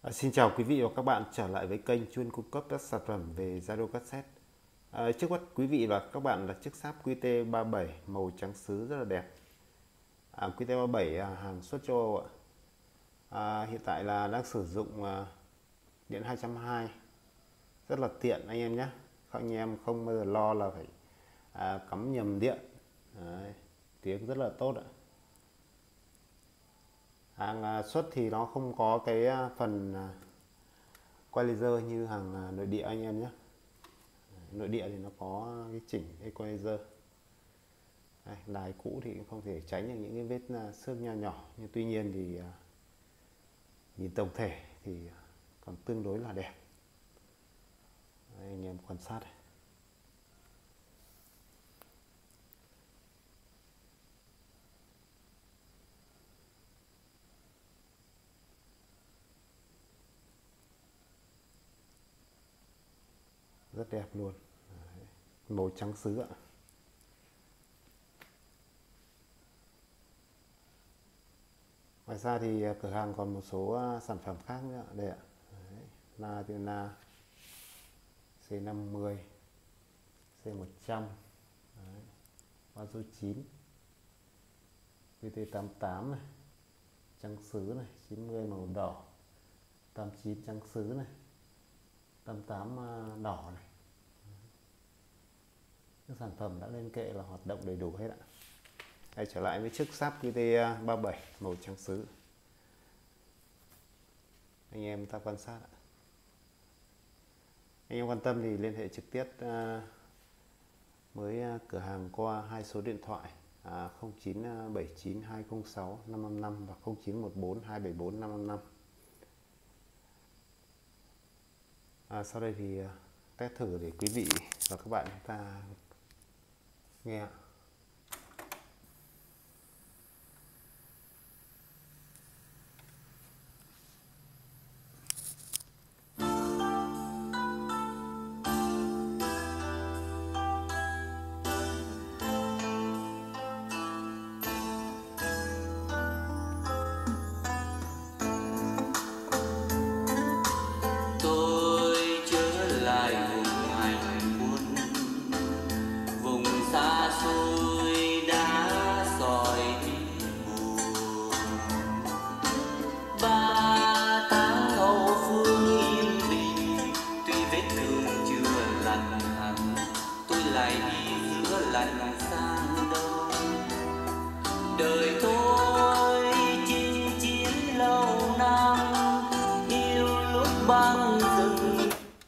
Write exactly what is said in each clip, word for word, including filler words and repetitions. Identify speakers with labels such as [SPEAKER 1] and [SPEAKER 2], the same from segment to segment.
[SPEAKER 1] À, xin chào quý vị và các bạn trở lại với kênh chuyên cung cấp các sản phẩm về radio cassette. À, trước mắt quý vị và các bạn là chiếc sáp Q T ba mươi bảy màu trắng sứ rất là đẹp. À, Q T ba mươi bảy à, hàng xuất châu Âu ạ. À, hiện tại là đang sử dụng à, điện hai trăm hai mươi, rất là tiện anh em nhé. Các anh em không bao giờ lo là phải à, cắm nhầm điện. Đấy, tiếng rất là tốt ạ. Hàng à, xuất thì nó không có cái à, phần à, quay laser như hàng à, nội địa anh em nhé. Nội địa thì nó có cái chỉnh equalizer. Đây, đài cũ thì cũng không thể tránh được những cái vết xước nho nhỏ, nhưng tuy nhiên thì uh, nhìn tổng thể thì còn tương đối là đẹp. Đây, anh em quan sát này. Rất đẹp luôn. Đấy, màu trắng sứ ạ. Ngoài ra thì cửa hàng còn một số sản phẩm khác nữa đây ạ. Đấy, Natina C năm mươi, C một trăm, Bazo chín, Q T tám mươi tám này, trắng sứ này, chín mươi màu đỏ, tám mươi chín trắng sứ này, tám mươi tám đỏ này. Các sản phẩm đã lên kệ là hoạt động đầy đủ hết ạ. Đây, trở lại với chiếc sáp Q T ba mươi bảy màu trắng sứ. Anh em ta quan sát ạ. Anh em quan tâm thì liên hệ trực tiếp với cửa hàng qua hai số điện thoại không chín bảy chín hai không sáu năm năm năm và không chín một bốn hai bảy bốn năm năm năm. À, sau đây thì test thử để quý vị và các bạn chúng ta nghe.
[SPEAKER 2] Lạnh sang đông đời tôi chinh chiến lâu năm yêu lúc băng rừng.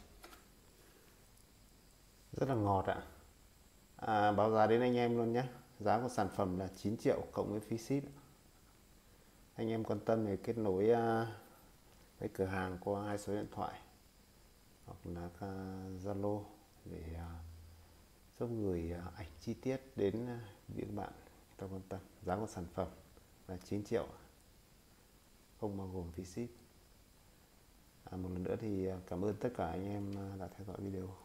[SPEAKER 1] Rất là ngọt ạ. À, báo giá đến anh em luôn nhé. Giá của sản phẩm là chín triệu cộng với phí ship. Anh em quan tâm thì kết nối với cửa hàng qua hai số điện thoại hoặc là Zalo để giúp gửi ảnh chi tiết đến những bạn người ta quan tâm. Giá của sản phẩm là chín triệu, không bao gồm phí ship. À, một lần nữa thì cảm ơn tất cả anh em đã theo dõi video.